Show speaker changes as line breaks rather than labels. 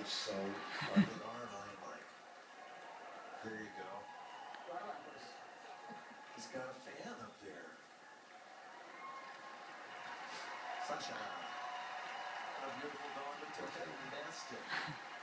is so fucking arm like. There you go. He's got a fan up there. Sunshine. What a beautiful dog, but fantastic.